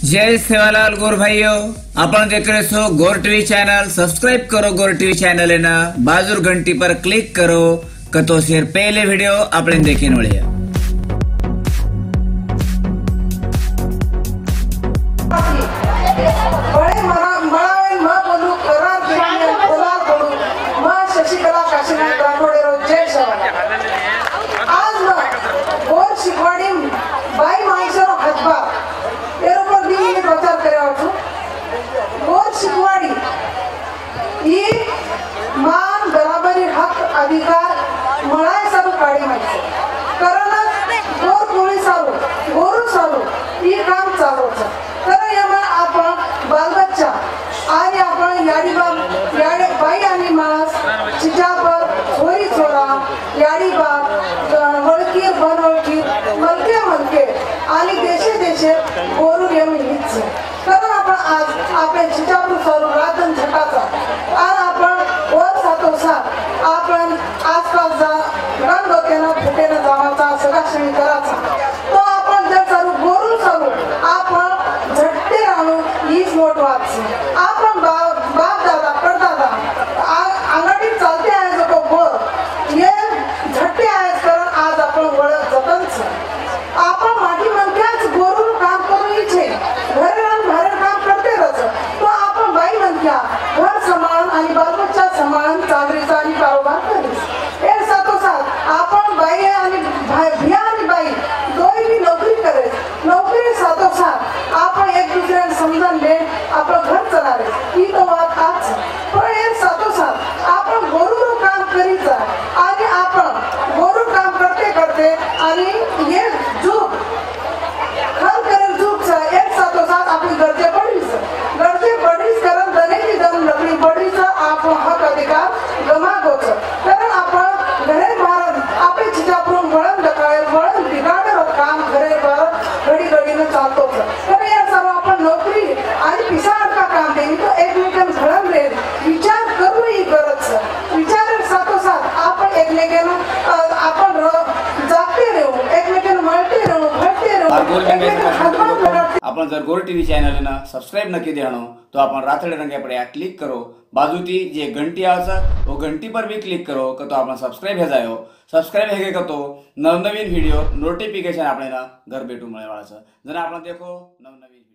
जय सेवालाल गोर भाइयों, अपन देख रहे सो गोर टीवी चैनल। सब्सक्राइब करो गोर टीवी चैनल ना, बाजू घंटी पर क्लिक करो कतो शेर पहले वीडियो अपने देखे नोड़िया। मान बराबरी हक अधिकार मळाय सारू काढी माहिती कारण गोर कोळी सारू गोरू सारू ही काम चालवचं तर यामा आपण बालबच्चा आणि आपण याडी बाई आणि माणस चिजापर छोरी छोरा याडी बाप वळकीर बनवळकीर मलके आणि देशे देशे गोरू येम हिच कारण आपण आज आपले चिजापूर सारू राधन झटाचा आणि आपण आपण आसपास जा रंग डोक्यानं फुटेनं जावाचा सगळा क्षणी करायचा तो आपण जर चालू गोरू चालू आपण झटते राहू हीच मोठ वाच आपण बाप दादा परदादा अंगडीत चालते आहे जो गोर हे झटते आहे कारण आज आपण वळत जतनच आपण माटी म्हणत्याच गोरू काम करू इच्छे घरी राहून बाहेर काम करते तो आपण बाई म्हणत्या घर समान आणि बालबच्चा समान चालरीचा आणि कारोबार करीस हे साथोसाथ आपण बाई आणि भिया आणि बाई दोन्ही नोकरी करेस नोकरी साथोसाथ आपण एक दुसऱ्याला समजून ले आपलं घर चलावे ही तो बात आज पण हे साथोसाथ आपण गोरू काम करीचा आणि आपण गोरू काम करते आणि हे जुग खर करेल जुगचा एक साथोसाथ आपली गरजे पडलीच कारण दनेची दम लकडी पडलीच आपण हक अधिकार गमावच कारण आपण घरे भारत आपले चिजापुरून वळण बिघाडे काम घरे भारत घडीनं चालतो तर या सर्व आपण नोकरी आणि पिसाळका काम देईल तो एकमेकांना घडण रेल विचार करू ही गरज विचार साथोसाथ आपण एकमेकांना आपण जागते राहू एकमेकांना मळते राहू घडते राहू आपण जर गोर टीवी चैनल ना सब्सक्राइब नक्की देनो तो अपन रातड़े रंगे पड़े क्लिक करो बाजू थी जे घंटी आसा वो घंटी पर भी क्लिक करो तो अपन सब्सक्राइब है जायो सब्सक्राइब है तो नवनवीन वीडियो नोटिफिकेशन अपने ना घर बैठू मळे वाला जर आपण देखो नवनवीन